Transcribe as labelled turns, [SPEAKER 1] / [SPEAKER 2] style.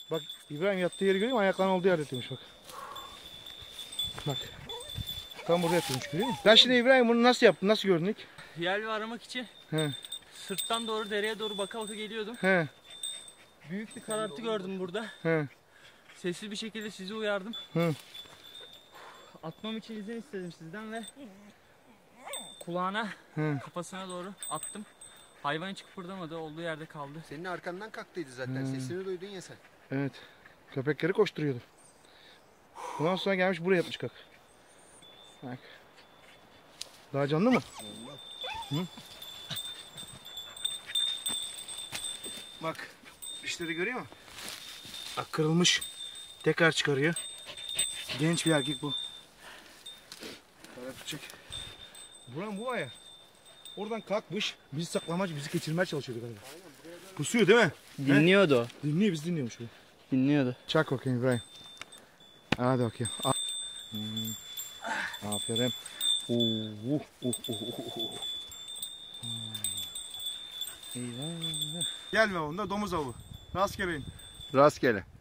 [SPEAKER 1] Bak İbrahim yattığı yeri görüyor musun? Ayaklarının olduğu yerde yatıyormuş bak. Bak. Tam burada yatıyormuş, görüyor musun? Sen şimdi İbrahim bunu nasıl yaptın? Nasıl gördün ilk?
[SPEAKER 2] Yelvi aramak için
[SPEAKER 1] He.
[SPEAKER 2] sırttan doğru dereye doğru baka baka geliyordum.
[SPEAKER 1] He.
[SPEAKER 2] Büyük bir karartı gördüm burada.
[SPEAKER 1] He.
[SPEAKER 2] Sessiz bir şekilde sizi uyardım.
[SPEAKER 1] Hı.
[SPEAKER 2] Atmam için izin istedim sizden ve kulağına,
[SPEAKER 1] Hı.
[SPEAKER 2] kafasına doğru attım. Hayvan hiç kıpırdamadı, olduğu yerde kaldı.
[SPEAKER 3] Senin arkandan kalktıydı zaten. Sesini duydun ya sen.
[SPEAKER 1] Evet. Köpekleri koşturuyordu. Ondan sonra gelmiş buraya yapmış kak. Bak. Daha canlı mı? Hı? Bak. Dişleri görüyor musun? Bak kırılmış. Tekrar çıkarıyor. Genç bir erkek bu. Çek. Buran bu var ya. Oradan kalkmış. Bizi saklamacı, bizi geçirmeye çalışıyordu galiba. Pusuyor değil mi?
[SPEAKER 2] Dinliyordu o.
[SPEAKER 1] Dinliyor, biz dinliyormuş bu.
[SPEAKER 2] Dinliyordu.
[SPEAKER 1] Çak bakayım İbrahim. Hadi bakayım. Aferin. Eyvah. Gel be onda domuz avı. Rastgeleyin.
[SPEAKER 3] Rastgele.